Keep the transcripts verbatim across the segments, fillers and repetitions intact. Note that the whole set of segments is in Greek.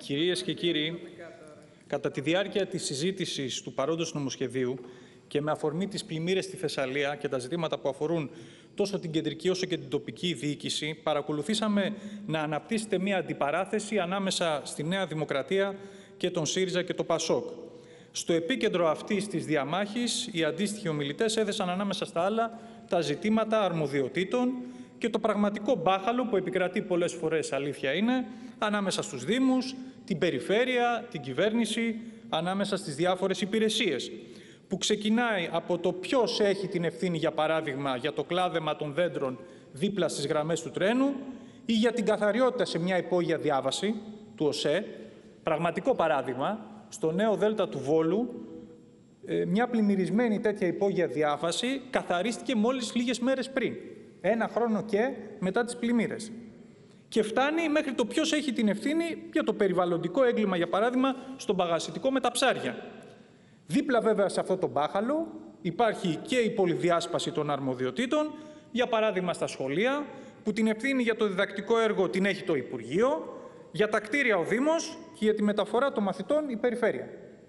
Κυρίες και κύριοι, κατά τη διάρκεια της συζήτησης του παρόντος νομοσχεδίου και με αφορμή τις πλημμύρες στη Θεσσαλία και τα ζητήματα που αφορούν τόσο την κεντρική όσο και την τοπική διοίκηση, παρακολουθήσαμε να αναπτύσσεται μια αντιπαράθεση ανάμεσα στη Νέα Δημοκρατία και τον ΣΥΡΙΖΑ και το ΠΑΣΟΚ. Στο επίκεντρο αυτής της διαμάχης, οι αντίστοιχοι ομιλητές έθεσαν ανάμεσα στα άλλα τα ζητήματα αρμοδιοτήτων και το πραγματικό μπάχαλο που επικρατεί πολλές φορές, αλήθεια είναι, ανάμεσα στους Δήμους, την περιφέρεια, την κυβέρνηση, ανάμεσα στις διάφορες υπηρεσίες, που ξεκινάει από το ποιος έχει την ευθύνη, για παράδειγμα, για το κλάδεμα των δέντρων δίπλα στις γραμμές του τρένου ή για την καθαριότητα σε μια υπόγεια διάβαση του ΟΣΕ. Πραγματικό παράδειγμα, στο νέο Δέλτα του Βόλου, μια πλημμυρισμένη τέτοια υπόγεια διάβαση καθαρίστηκε μόλις λίγες μέρες πριν, ένα χρόνο και μετά τις πλημμύρες. Και φτάνει μέχρι το ποιος έχει την ευθύνη για το περιβαλλοντικό έγκλημα, για παράδειγμα, στον παγασιτικό με τα ψάρια. Δίπλα βέβαια σε αυτό το μπάχαλο υπάρχει και η πολυδιάσπαση των αρμοδιοτήτων, για παράδειγμα στα σχολεία, που την ευθύνη για το διδακτικό έργο την έχει το Υπουργείο, για τα κτίρια ο Δήμος και για τη μεταφορά των μαθητών η Περιφέρεια.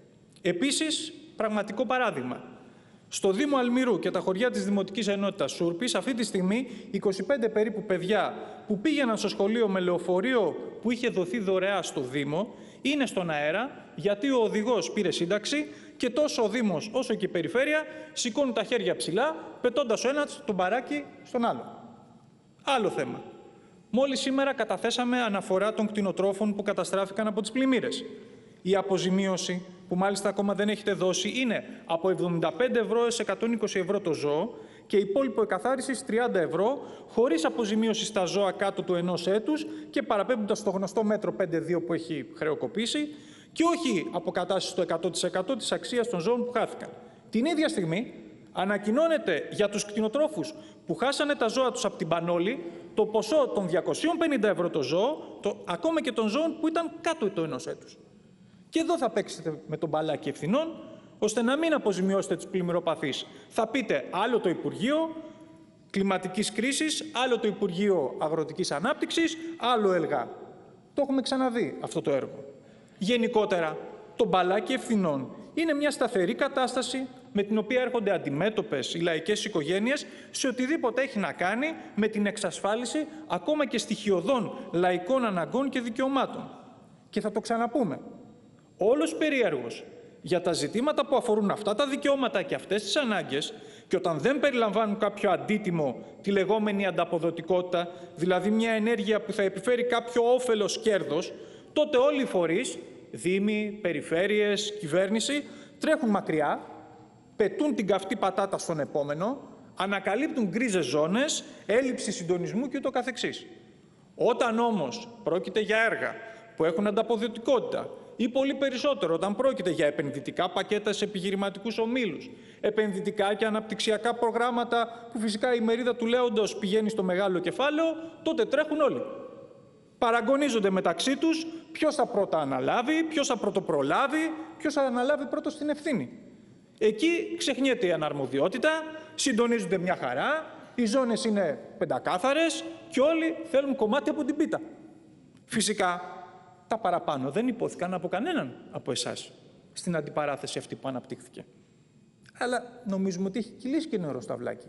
Επίσης, πραγματικό παράδειγμα. Στο Δήμο Αλμυρού και τα χωριά της Δημοτικής Ενότητας Σούρπης, αυτή τη στιγμή είκοσι πέντε περίπου παιδιά που πήγαιναν στο σχολείο με λεωφορείο που είχε δοθεί δωρεά στο Δήμο, είναι στον αέρα γιατί ο οδηγός πήρε σύνταξη και τόσο ο Δήμος όσο και η Περιφέρεια σηκώνουν τα χέρια ψηλά, πετώντας ο ένας τον μπαράκι στον άλλο. Άλλο θέμα. Μόλις σήμερα καταθέσαμε αναφορά των κτηνοτρόφων που καταστράφηκαν από τις πλημμύρες. Η αποζημίωση, που μάλιστα ακόμα δεν έχετε δώσει, είναι από εβδομήντα πέντε ευρώ έως εκατόν είκοσι ευρώ το ζώο και υπόλοιπο εκαθάρισης τριάντα ευρώ, χωρίς αποζημίωση στα ζώα κάτω του ενός έτους και παραπέμποντας στο γνωστό μέτρο πέντε δύο που έχει χρεοκοπήσει, και όχι αποκατάσταση στο εκατό τοις εκατό της αξίας των ζώων που χάθηκαν. Την ίδια στιγμή ανακοινώνεται για τους κτηνοτρόφους που χάσανε τα ζώα τους από την Πανόλη το ποσό των διακοσίων πενήντα ευρώ το ζώο, το, ακόμα και των ζώων που ήταν κάτω του ενός έτους. Και εδώ θα παίξετε με τον μπαλάκι ευθυνών, ώστε να μην αποζημιώσετε τους πλημμυροπαθείς. Θα πείτε άλλο το Υπουργείο Κλιματικής Κρίσης, άλλο το Υπουργείο Αγροτικής Ανάπτυξης, άλλο ΕΛΓΑ. Το έχουμε ξαναδεί αυτό το έργο. Γενικότερα, το μπαλάκι ευθυνών είναι μια σταθερή κατάσταση με την οποία έρχονται αντιμέτωπες οι λαϊκές οικογένειες σε οτιδήποτε έχει να κάνει με την εξασφάλιση ακόμα και στοιχειωδών λαϊκών αναγκών και δικαιωμάτων. Και θα το ξαναπούμε. Όλος περίεργος για τα ζητήματα που αφορούν αυτά τα δικαιώματα και αυτές τις ανάγκες, και όταν δεν περιλαμβάνουν κάποιο αντίτιμο, τη λεγόμενη ανταποδοτικότητα, δηλαδή μια ενέργεια που θα επιφέρει κάποιο όφελος κέρδος, τότε όλοι οι φορείς, δήμοι, περιφέρειες, κυβέρνηση, τρέχουν μακριά, πετούν την καυτή πατάτα στον επόμενο, ανακαλύπτουν γκρίζες ζώνες, έλλειψη συντονισμού και ούτω καθεξής. Όταν όμως πρόκειται για έργα που έχουν ανταποδοτικότητα, ή πολύ περισσότερο όταν πρόκειται για επενδυτικά πακέτα σε επιχειρηματικούς ομίλους, επενδυτικά και αναπτυξιακά προγράμματα που φυσικά η μερίδα του λέοντος πηγαίνει στο μεγάλο κεφάλαιο, τότε τρέχουν όλοι. Παραγωνίζονται μεταξύ τους ποιος θα πρώτα αναλάβει, ποιος θα πρωτοπρολάβει, ποιος θα αναλάβει πρώτος την ευθύνη. Εκεί ξεχνιέται η αναρμοδιότητα, συντονίζονται μια χαρά, οι ζώνες είναι πεντακάθαρες και όλοι θέλουν κομμάτι από την πίτα. Φυσικά, τα παραπάνω δεν υπόθηκαν από κανέναν από εσάς στην αντιπαράθεση αυτή που αναπτύχθηκε. Αλλά νομίζουμε ότι έχει κυλήσει και νερό στα βλάκι.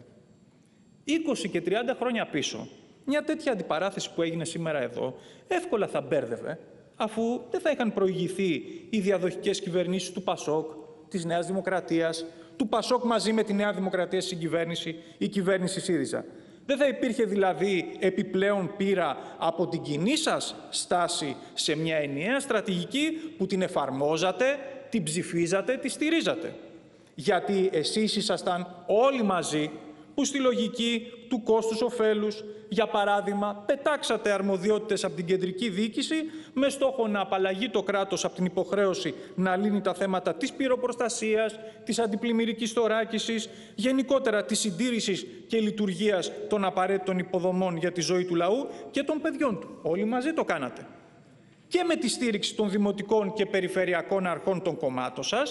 είκοσι και τριάντα χρόνια πίσω, μια τέτοια αντιπαράθεση που έγινε σήμερα εδώ, εύκολα θα μπέρδευε, αφού δεν θα είχαν προηγηθεί οι διαδοχικές κυβερνήσεις του ΠΑΣΟΚ, της Νέας Δημοκρατίας, του ΠΑΣΟΚ μαζί με τη Νέα Δημοκρατία στην κυβέρνηση, η κυβέρνηση ΣΥΡΙΖΑ. Δεν θα υπήρχε δηλαδή επιπλέον πείρα από την κοινή σας στάση σε μια ενιαία στρατηγική που την εφαρμόζατε, την ψηφίζατε, τη στηρίζατε. Γιατί εσείς ήσασταν όλοι μαζί που στη λογική του κόστους-οφέλους, για παράδειγμα, πετάξατε αρμοδιότητες από την κεντρική διοίκηση με στόχο να απαλλαγεί το κράτος από την υποχρέωση να λύνει τα θέματα της πυροπροστασίας, της αντιπλημμυρικής θωράκισης, γενικότερα της συντήρησης και λειτουργίας των απαραίτητων υποδομών για τη ζωή του λαού και των παιδιών του. Όλοι μαζί το κάνατε. Και με τη στήριξη των δημοτικών και περιφερειακών αρχών των κομμάτων σας,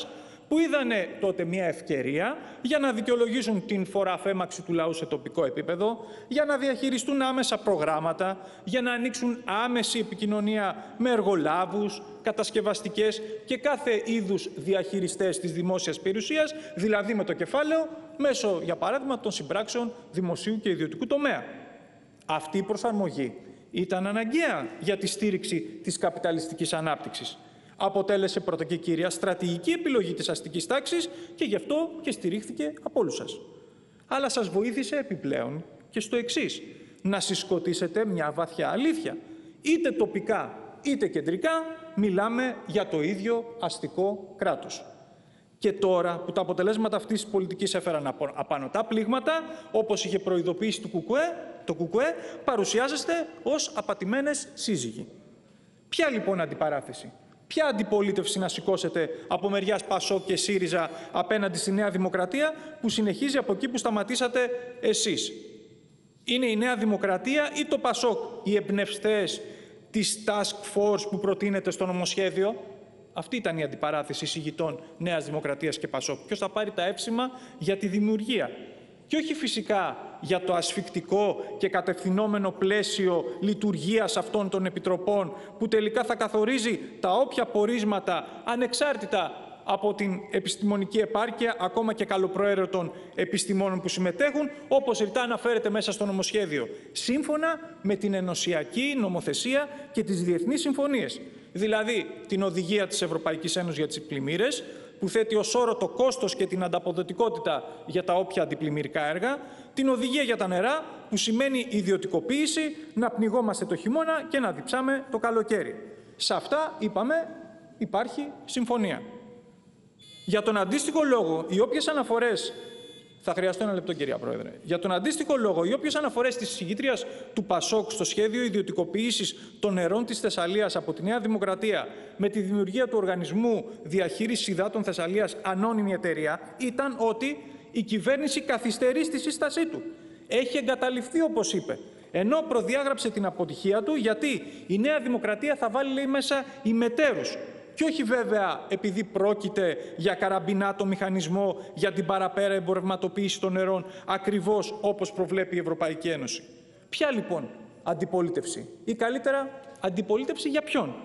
που είδανε τότε μια ευκαιρία για να δικαιολογήσουν την φοροαφέμαξη του λαού σε τοπικό επίπεδο, για να διαχειριστούν άμεσα προγράμματα, για να ανοίξουν άμεση επικοινωνία με εργολάβους, κατασκευαστικές και κάθε είδους διαχειριστές της δημόσιας περιουσίας, δηλαδή με το κεφάλαιο, μέσω, για παράδειγμα, των συμπράξεων δημοσίου και ιδιωτικού τομέα. Αυτή η προσαρμογή ήταν αναγκαία για τη στήριξη της καπιταλιστικής ανάπτυξης. Αποτέλεσε πρώτα και κύρια στρατηγική επιλογή της αστικής τάξης και γι' αυτό και στηρίχθηκε από όλους σας. Αλλά σας βοήθησε επιπλέον και στο εξής, να συσκοτήσετε μια βαθιά αλήθεια. Είτε τοπικά είτε κεντρικά μιλάμε για το ίδιο αστικό κράτος. Και τώρα που τα αποτελέσματα αυτής της πολιτικής έφεραν απανωτά πλήγματα, όπως είχε προειδοποιήσει το ΚΚΕ, το ΚΚΕ παρουσιάζεστε ως απατημένες σύζυγοι. Ποια λοιπόν αντιπαράθεση? Ποια αντιπολίτευση να σηκώσετε από μεριάς Πασόκ και ΣΥΡΙΖΑ απέναντι στη Νέα Δημοκρατία που συνεχίζει από εκεί που σταματήσατε εσείς? Είναι η Νέα Δημοκρατία ή το Πασόκ οι εμπνευστές της Task Force που προτείνεται στο νομοσχέδιο? Αυτή ήταν η αντιπαράθεση εισηγητών Νέας Δημοκρατίας και Πασόκ. Ποιος θα πάρει τα έψιμα για τη δημιουργία? Και όχι φυσικά για το ασφικτικό και κατευθυνόμενο πλαίσιο λειτουργίας αυτών των επιτροπών που τελικά θα καθορίζει τα όποια πορίσματα ανεξάρτητα από την επιστημονική επάρκεια ακόμα και καλοπροαίρετων επιστημόνων που συμμετέχουν, όπως ρητά αναφέρεται μέσα στο νομοσχέδιο, σύμφωνα με την ενωσιακή νομοθεσία και τις διεθνείς συμφωνίες. Δηλαδή την οδηγία της Ευρωπαϊκής Ένωσης για τις πλημμύρες, που θέτει ως όρο το κόστος και την ανταποδοτικότητα για τα όποια αντιπλημμυρικά έργα, την οδηγία για τα νερά, που σημαίνει ιδιωτικοποίηση, να πνιγόμαστε το χειμώνα και να διψάμε το καλοκαίρι. Σε αυτά, είπαμε, υπάρχει συμφωνία. Για τον αντίστοιχο λόγο, οι όποιες αναφορές... Θα χρειαστώ ένα λεπτό, κυρία Πρόεδρε. Για τον αντίστοιχο λόγο, οι όποιες αναφορές της εισηγήτριας του Πασόκ στο σχέδιο ιδιωτικοποίησης των νερών της Θεσσαλίας από τη Νέα Δημοκρατία με τη δημιουργία του Οργανισμού Διαχείρισης Υδάτων Θεσσαλίας, ανώνυμη εταιρεία, ήταν ότι η κυβέρνηση καθυστερεί στη σύστασή του. Έχει εγκαταλειφθεί, όπως είπε. Ενώ προδιάγραψε την αποτυχία του, γιατί η Νέα Δημοκρατία θα βάλει, λέει, μέσα ημετέρους. Και όχι βέβαια επειδή πρόκειται για καραμπινάτο μηχανισμό για την παραπέρα εμπορευματοποίηση των νερών, ακριβώς όπως προβλέπει η Ευρωπαϊκή Ένωση. Ποια λοιπόν αντιπολίτευση? Ή καλύτερα, αντιπολίτευση για ποιον?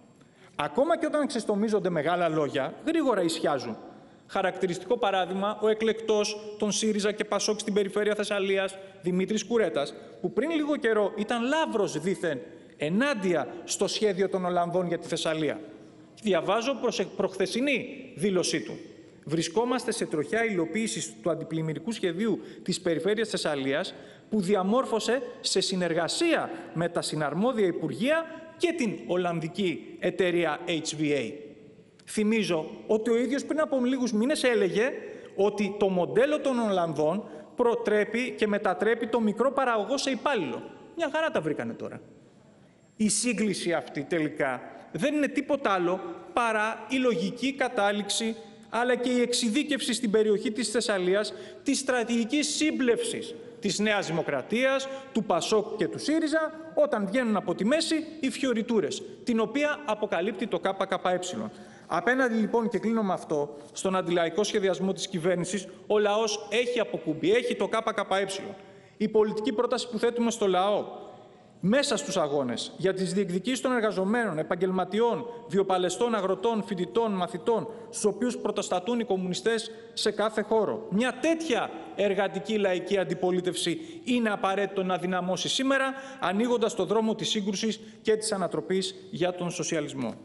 Ακόμα και όταν ξεστομίζονται μεγάλα λόγια, γρήγορα ισιάζουν. Χαρακτηριστικό παράδειγμα, ο εκλεκτός των ΣΥΡΙΖΑ και Πασόκ στην περιφέρεια Θεσσαλίας, Δημήτρης Κουρέτας, που πριν λίγο καιρό ήταν λαύρος δήθεν ενάντια στο σχέδιο των Ολλανδών για τη Θεσσαλία. Διαβάζω προχθεσινή δήλωσή του. Βρισκόμαστε σε τροχιά υλοποίησης του αντιπλημμυρικού σχεδίου της περιφέρειας Θεσσαλίας που διαμόρφωσε σε συνεργασία με τα συναρμόδια Υπουργεία και την Ολλανδική εταιρεία έιτς βι έι. Θυμίζω ότι ο ίδιος πριν από λίγους μήνες έλεγε ότι το μοντέλο των Ολλανδών προτρέπει και μετατρέπει το μικρό παραγωγό σε υπάλληλο. Μια χαρά τα βρήκανε τώρα. Η σύγκληση αυτή τελικά δεν είναι τίποτα άλλο παρά η λογική κατάληξη αλλά και η εξειδίκευση στην περιοχή της Θεσσαλίας της στρατηγικής σύμπλευσης της Νέας Δημοκρατίας, του Πασόκ και του ΣΥΡΙΖΑ όταν βγαίνουν από τη μέση οι φιωριτούρες, την οποία αποκαλύπτει το ΚΚΕ. Απέναντι λοιπόν, και κλείνω με αυτό, στον αντιλαϊκό σχεδιασμό της κυβέρνησης, ο λαός έχει αποκούμπη, έχει το ΚΚΕ. Η πολιτική πρόταση που θέτουμε στο λαό μέσα στους αγώνες για τις διεκδικήσεις των εργαζομένων, επαγγελματιών, βιοπαλαιστών, αγροτών, φοιτητών, μαθητών, στους οποίους πρωτοστατούν οι κομμουνιστές σε κάθε χώρο. Μια τέτοια εργατική λαϊκή αντιπολίτευση είναι απαραίτητο να δυναμώσει σήμερα, ανοίγοντας το δρόμο της σύγκρουσης και της ανατροπής για τον σοσιαλισμό.